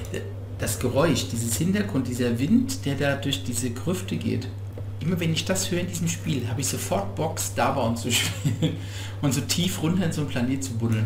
Das Geräusch, dieses Hintergrund, dieser Wind, der da durch diese Grüfte geht. Immer wenn ich das höre in diesem Spiel, habe ich sofort Bock, Starbound zu spielen und so tief runter in so einen Planet zu buddeln.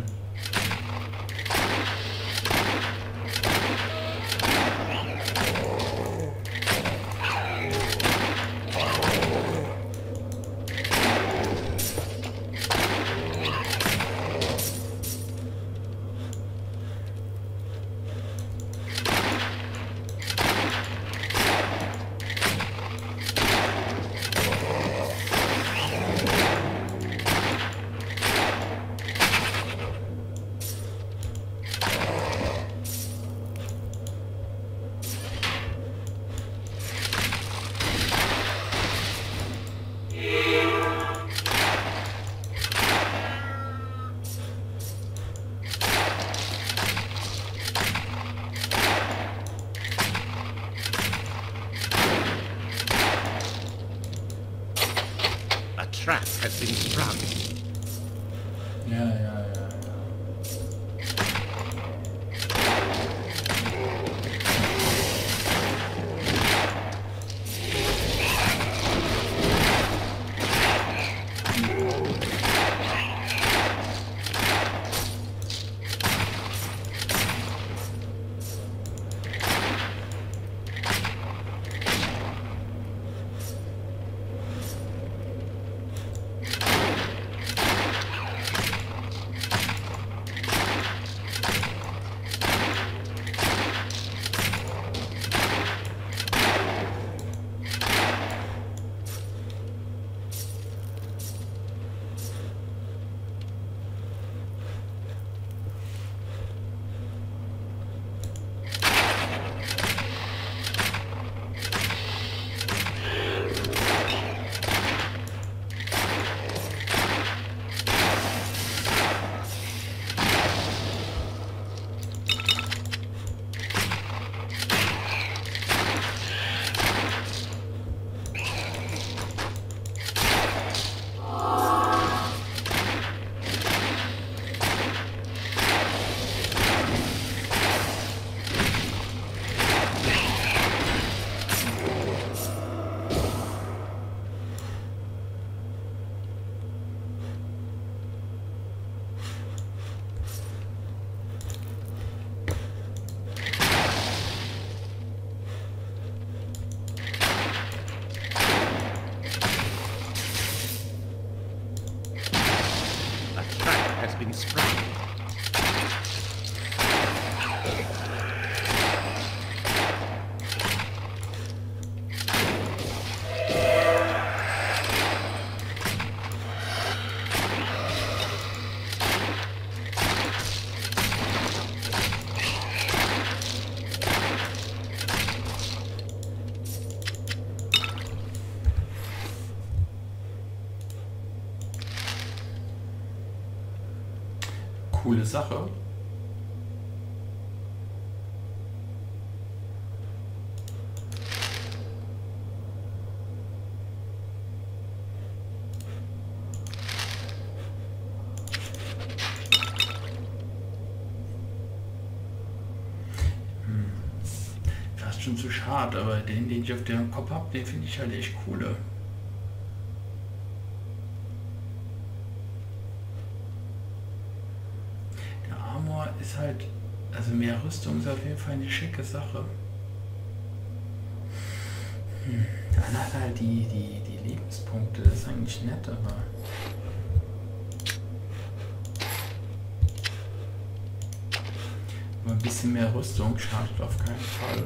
Trap has been sprung. Ja. Has been sprung. Coole Sache. Fast schon zu schade, aber den ich auf dem Kopf habe, den finde ich halt echt coole. Ist halt, also mehr Rüstung ist auf jeden Fall eine schicke Sache. Dann hat halt die Lebenspunkte, das ist eigentlich nett, aber ein bisschen mehr Rüstung schadet auf keinen Fall.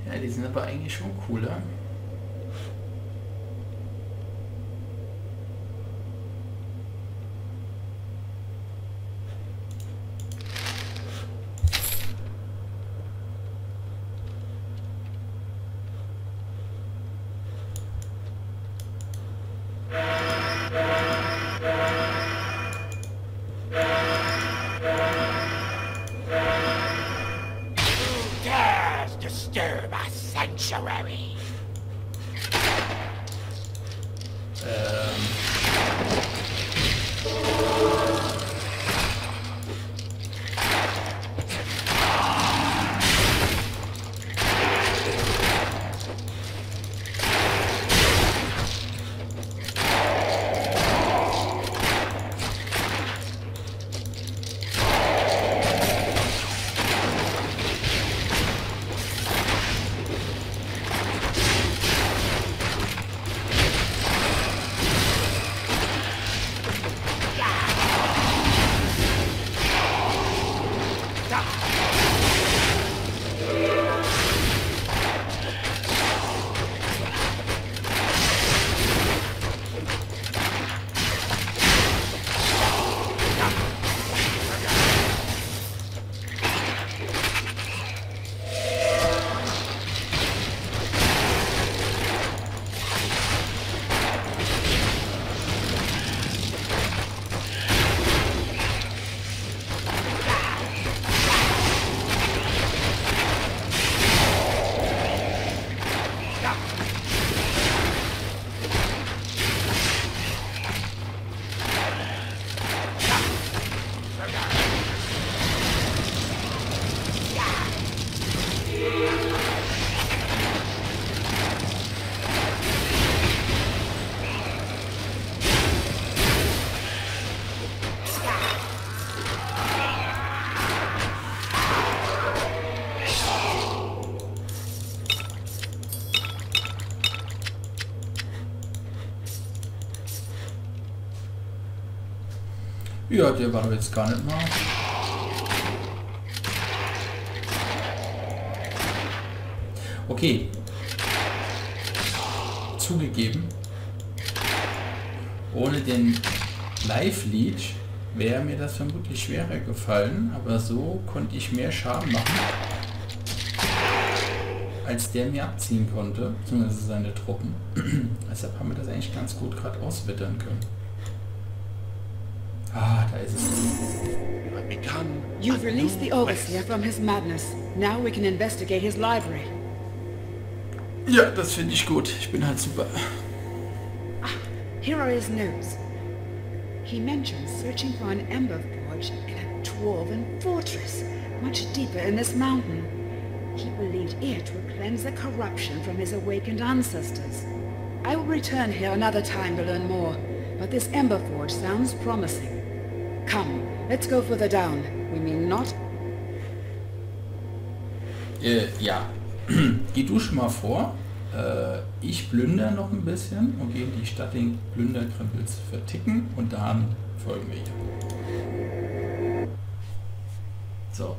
Ja, die sind aber eigentlich schon cooler. Disturb our sanctuary. Ja, der war doch jetzt gar nicht mal. Okay. Zugegeben. Ohne den Live-Leech wäre mir das vermutlich schwerer gefallen, aber so konnte ich mehr Schaden machen, als der mir abziehen konnte, beziehungsweise seine Truppen. Deshalb haben wir das eigentlich ganz gut gerade auswittern können. Ah, da ist es. You've released the Overseer from his madness. Now we can investigate his library. Ja, das finde ich gut. Ich bin halt super. Here are his notes. He mentions searching for an ember forge in a dwarven fortress, much deeper in this mountain. He believed it would cleanse the corruption from his awakened ancestors. I will return here another time to learn more, but this ember forge sounds promising. Come, let's go further down. We mean not? Ja. Geh du schon mal vor. Ich plündere noch ein bisschen und gehe in die Stadt den Plünderkrempels verticken und dann folgen wir hier. So.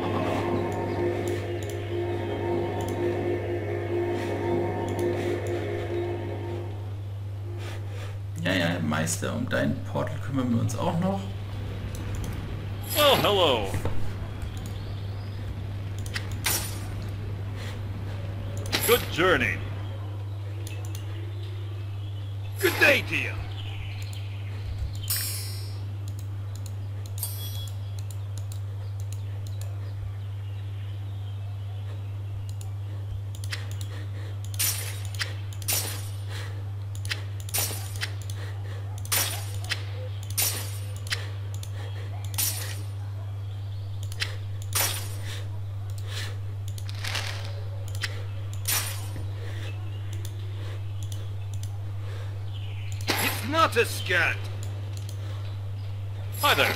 Ja, Meister, um dein Portal kümmern wir uns auch noch. Well, hello. Good journey. Good day to you. Not a scat. Hi there.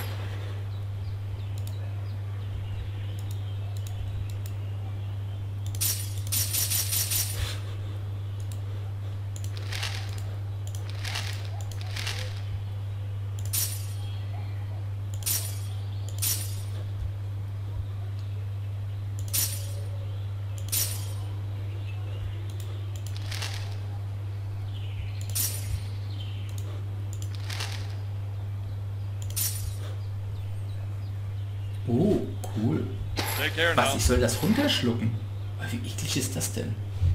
Right there Was, now. ich soll das runterschlucken? Wie eklig ist das denn?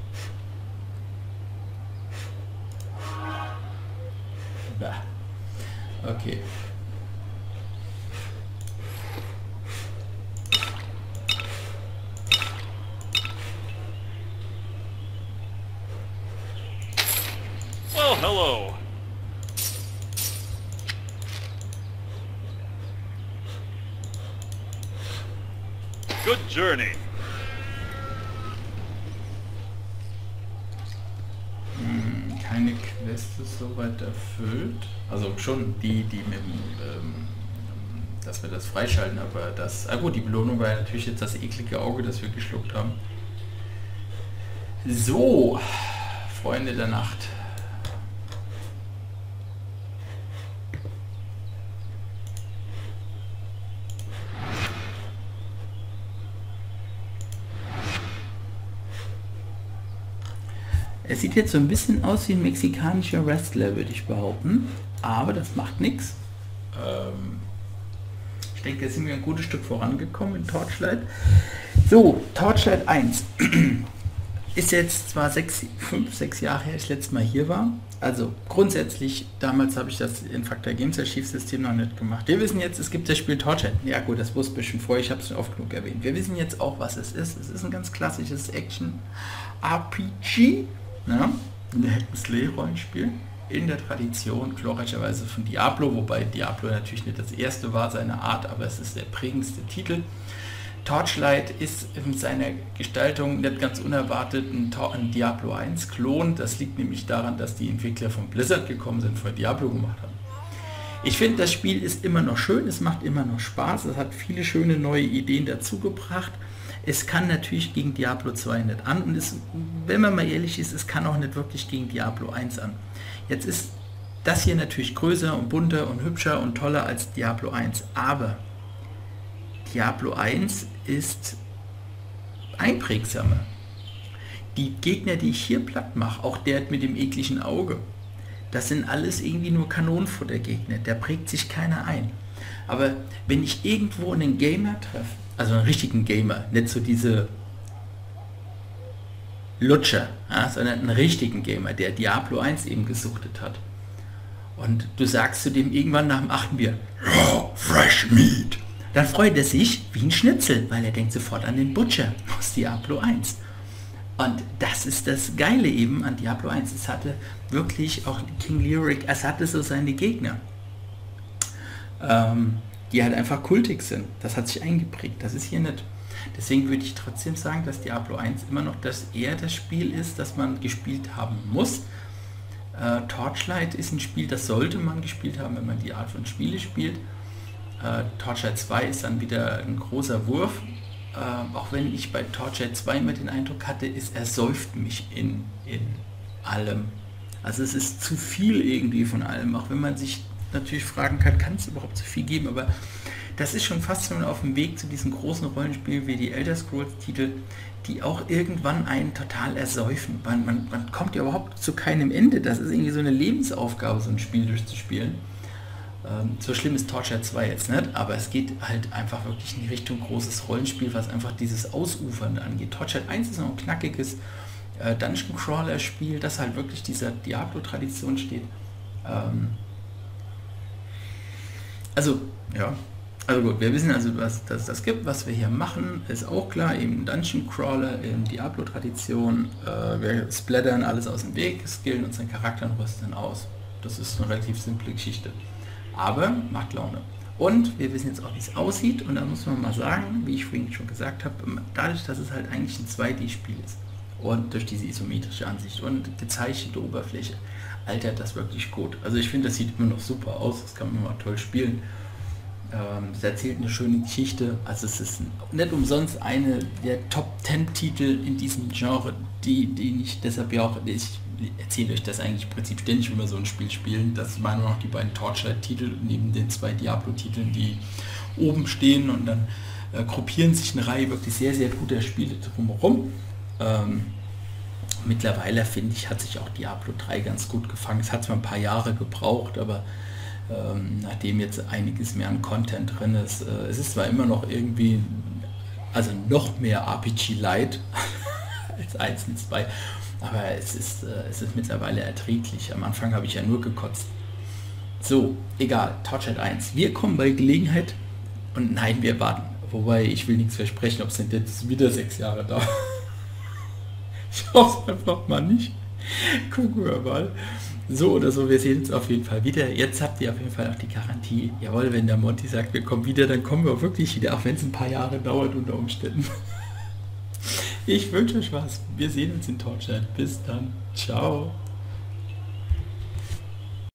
Bah. Okay. Well, hello. Good journey. Keine Quest ist soweit erfüllt. Also schon die mit dem, dass wir das freischalten, aber das... Ah gut, die Belohnung war ja natürlich jetzt das eklige Auge, das wir geschluckt haben. So, Freunde der Nacht. Es sieht jetzt so ein bisschen aus wie ein mexikanischer Wrestler, würde ich behaupten. Aber das macht nichts. Ich denke, da sind wir ein gutes Stück vorangekommen in Torchlight. So, Torchlight 1. Ist jetzt zwar 5, 6 Jahre her, ich letztes Mal hier war. Also grundsätzlich, damals habe ich das Infactor Games Archivsystem noch nicht gemacht. Wir wissen jetzt, es gibt das Spiel Torchlight. Ja gut, das wusste ich schon vorher, ich habe es schon oft genug erwähnt. Wir wissen jetzt auch, was es ist. Es ist ein ganz klassisches Action-RPG. Ja, ein Hack-and-Slay-Rollenspiel in der Tradition glorreicherweise von Diablo, wobei Diablo natürlich nicht das erste war seiner Art, aber es ist der prägendste Titel. Torchlight ist in seiner Gestaltung nicht ganz unerwartet ein Diablo 1 Klon. Das liegt nämlich daran, dass die Entwickler von Blizzard gekommen sind, vorher Diablo gemacht haben. Ich finde, das Spiel ist immer noch schön, es macht immer noch Spaß, es hat viele schöne neue Ideen dazu gebracht. Es kann natürlich gegen Diablo 2 nicht an und es, wenn man mal ehrlich ist, es kann auch nicht wirklich gegen Diablo 1 an. Jetzt ist das hier natürlich größer und bunter und hübscher und toller als Diablo 1, aber Diablo 1 ist einprägsamer. Die Gegner, die ich hier platt mache, auch der mit dem ekligen Auge, das sind alles irgendwie nur Kanonenfuttergegner, da prägt sich keiner ein. Aber wenn ich irgendwo einen Gamer treffe, also einen richtigen Gamer, nicht so diese Lutscher, ja, sondern einen richtigen Gamer, der Diablo 1 eben gesuchtet hat. Und du sagst zu dem irgendwann nach dem 8. Bier, raw, fresh meat. Dann freut er sich wie ein Schnitzel, weil er denkt sofort an den Butcher aus Diablo 1. Und das ist das Geile eben an Diablo 1. Es hatte wirklich auch King Lyric, es hatte so seine Gegner. Die halt einfach kultig sind. Das hat sich eingeprägt. Das ist hier nicht. Deswegen würde ich trotzdem sagen, dass Diablo 1 immer noch das Spiel ist, das man gespielt haben muss. Torchlight ist ein Spiel, das sollte man gespielt haben, wenn man die Art von Spiele spielt. Torchlight 2 ist dann wieder ein großer Wurf. Auch wenn ich bei Torchlight 2 immer den Eindruck hatte, es ersäuft mich in allem. Also es ist zu viel irgendwie von allem, auch wenn man sich natürlich fragen kann es überhaupt so viel geben, aber das ist schon fast schon auf dem Weg zu diesen großen Rollenspielen wie die Elder Scrolls Titel, die auch irgendwann einen total ersäufen. Man kommt ja überhaupt zu keinem Ende. Das ist irgendwie so eine Lebensaufgabe, so ein Spiel durchzuspielen. So schlimm ist Torchlight 2 jetzt nicht, aber es geht halt einfach wirklich in die Richtung großes Rollenspiel, was einfach dieses Ausufern angeht. Torchlight 1 ist noch ein knackiges Dungeon Crawler Spiel, das halt wirklich dieser Diablo-Tradition steht. Also, ja. Also gut, wir wissen also, was das gibt, was wir hier machen, ist auch klar, eben Dungeon Crawler in Diablo-Tradition. Wir splattern alles aus dem Weg, skillen unseren Charakter und rüsten aus. Das ist eine relativ simple Geschichte. Aber macht Laune. Und wir wissen jetzt auch, wie es aussieht. Und da muss man mal sagen, wie ich vorhin schon gesagt habe, dadurch, dass es halt eigentlich ein 2D-Spiel ist und durch diese isometrische Ansicht und gezeichnete Oberfläche, altert das wirklich gut. Also ich finde, das sieht immer noch super aus. Das kann man mal toll spielen. Es erzählt eine schöne Geschichte. Also es ist nicht umsonst eine der Top 10 Titel in diesem Genre, die ich deshalb ja auch, ich erzähle euch das eigentlich im Prinzip ständig, wenn wir so ein Spiel spielen. Das waren noch die beiden Torchlight-Titel neben den 2 Diablo-Titeln, die oben stehen, und dann gruppieren sich eine Reihe wirklich sehr, sehr guter Spiele drumherum. Mittlerweile, finde ich, hat sich auch Diablo 3 ganz gut gefangen. Es hat zwar ein paar Jahre gebraucht, aber nachdem jetzt einiges mehr an Content drin ist, es ist zwar immer noch irgendwie Also noch mehr RPG Light als 1 und 2. Aber es ist mittlerweile erträglich. Am Anfang habe ich ja nur gekotzt. So, egal. Torchlight 1. Wir kommen bei Gelegenheit. Und nein, wir warten. Wobei, ich will nichts versprechen, ob es denn jetzt wieder 6 Jahre dauert. Ich hoffe einfach mal nicht. Gucken wir mal. So oder so, wir sehen uns auf jeden Fall wieder. Jetzt habt ihr auf jeden Fall auch die Garantie. Jawohl, wenn der Monty sagt, wir kommen wieder, dann kommen wir auch wirklich wieder, auch wenn es ein paar Jahre dauert unter Umständen. Ich wünsche euch was. Wir sehen uns in Torchlight. Bis dann. Ciao.